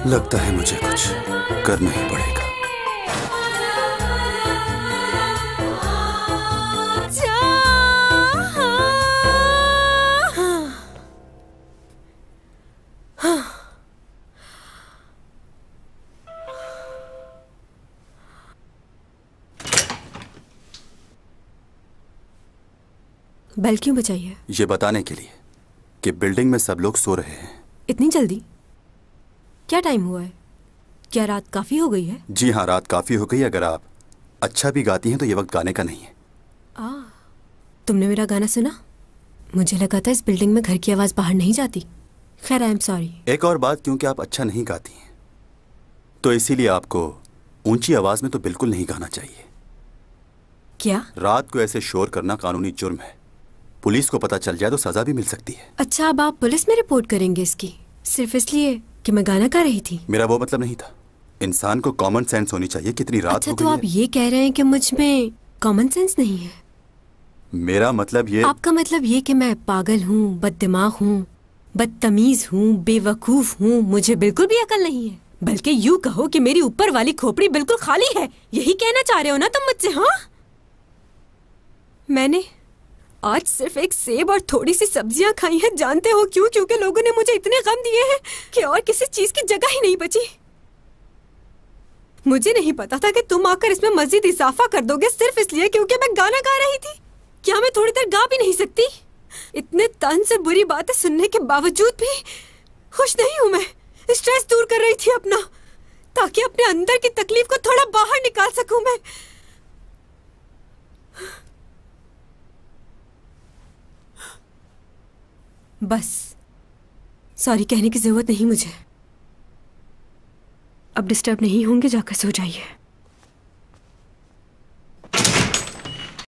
लगता है मुझे कुछ करना ही पड़ेगा। बेल क्यों बजाई है? ये बताने के लिए कि बिल्डिंग में सब लोग सो रहे हैं। इतनी जल्दी? क्या टाइम हुआ है? क्या रात काफी हो गई है? जी हाँ, रात काफी हो गई। अगर आप अच्छा भी गाती हैं तो ये वक्त गाने का नहीं है। तुमने मेरा गाना सुना? मुझे लगा था इस बिल्डिंग में घर की आवाज बाहर नहीं जाती। खैर, आई एम सॉरी। एक और बात, क्योंकि आप अच्छा नहीं गाती हैं तो इसीलिए आपको ऊंची आवाज में तो बिल्कुल नहीं गाना चाहिए। क्या? रात को ऐसे शोर करना कानूनी जुर्म है। पुलिस को पता चल जाए तो सजा भी मिल सकती है। अच्छा, अब आप पुलिस में रिपोर्ट करेंगे इसकी, सिर्फ इसलिए कि मैं गाना गा रही थी? मेरा वो मतलब नहीं था। इंसान को कॉमन सेंस होनी चाहिए। कितनी रात अच्छा, हो गई तो आप ये कह रहे हैं कि मुझ में कॉमन सेंस नहीं है? मेरा मतलब ये। आपका मतलब ये कि मैं पागल हूँ, बददिमाग हूँ, बदतमीज हूँ, बेवकूफ हूँ, मुझे बिल्कुल भी अकल नहीं है। बल्कि यूँ कहो कि मेरी ऊपर वाली खोपड़ी बिल्कुल खाली है। यही कहना चाह रहे हो ना तुम मुझसे? हाँ, मैंने आज सिर्फ एक सेब और थोड़ी सी सब्जियां खाई हैं। जानते हो क्यों? क्योंकि लोगों ने मुझे इतने गम दिए हैं कि और किसी चीज की जगह ही नहीं बची। मुझे नहीं पता था कि तुम आकर इसमें मजीद इजाफा कर दोगे सिर्फ इसलिए क्योंकि मैं गाना गा रही थी। क्या मैं थोड़ी देर गा भी नहीं सकती? इतने तन से बुरी बातें सुनने के बावजूद भी खुश नहीं हूं मैं। स्ट्रेस दूर कर रही थी अपना, ताकि अपने अंदर की तकलीफ को थोड़ा बाहर निकाल सकूं मैं। बस सॉरी कहने की जरूरत नहीं मुझे। अब डिस्टर्ब नहीं होंगे, जाकर सो जाइए।